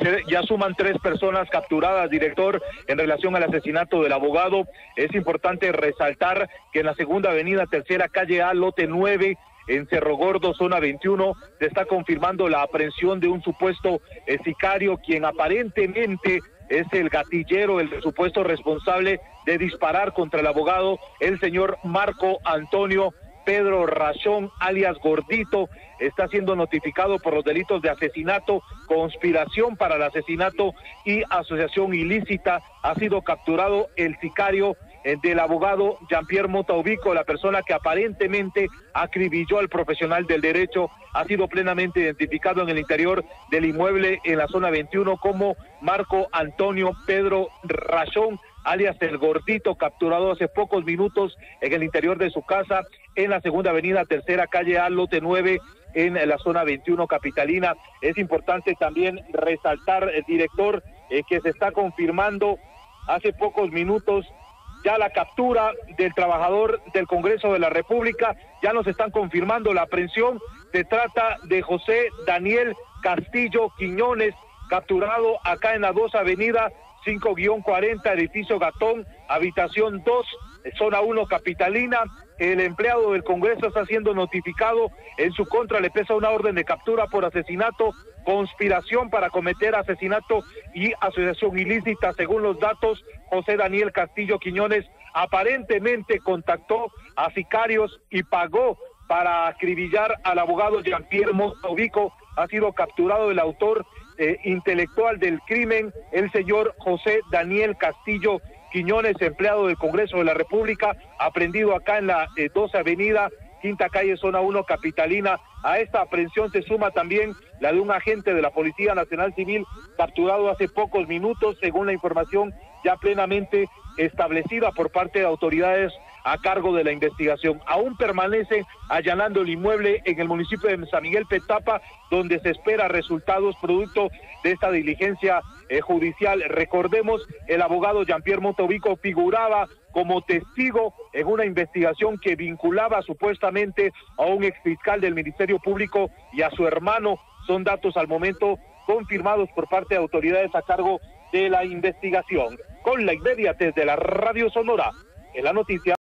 Ya suman 3 personas capturadas, director, en relación al asesinato del abogado. Es importante resaltar que en la segunda avenida, tercera calle A, lote 9, en Cerro Gordo, zona 21, se está confirmando la aprehensión de un supuesto sicario, quien aparentemente es el gatillero, el supuesto responsable de disparar contra el abogado, el señor Marco Antonio Pedro Rachón, alias Gordito. Está siendo notificado por los delitos de asesinato, conspiración para el asesinato y asociación ilícita. Ha sido capturado el sicario del abogado Jean-Pierre Mota Ubico, la persona que aparentemente acribilló al profesional del derecho. Ha sido plenamente identificado en el interior del inmueble en la zona 21 como Marco Antonio Pedro Rachón, alias el Gordito, capturado hace pocos minutos en el interior de su casa en la segunda avenida, tercera calle A, lote 9, en la zona 21 capitalina. Es importante también resaltar, el director, que se está confirmando hace pocos minutos ya la captura del trabajador del Congreso de la República. Ya nos están confirmando la aprehensión. Se trata de José Daniel Castillo Quiñones, capturado acá en la 2 Avenida 5-40, edificio Gatón, habitación 2, zona 1 capitalina. El empleado del Congreso está siendo notificado. En su contra le pesa una orden de captura por asesinato, conspiración para cometer asesinato y asociación ilícita. Según los datos, José Daniel Castillo Quiñones aparentemente contactó a sicarios y pagó para acribillar al abogado Jean-Pierre Mota Ubico. Ha sido capturado el autor intelectual del crimen, el señor José Daniel Castillo Quiñones, empleado del Congreso de la República, aprendido acá en la 12 Avenida, quinta calle, zona 1 capitalina. A esta aprehensión se suma también la de un agente de la Policía Nacional Civil, capturado hace pocos minutos, según la información ya plenamente establecida por parte de autoridades a cargo de la investigación. Aún permanecen allanando el inmueble en el municipio de San Miguel Petapa, donde se espera resultados producto de esta diligencia judicial. Recordemos, el abogado Jean-Pierre Mota Ubico figuraba como testigo en una investigación que vinculaba supuestamente a un exfiscal del Ministerio Público y a su hermano. Son datos al momento confirmados por parte de autoridades a cargo de la investigación. Con la inmediatez de la Radio Sonora, en la noticia.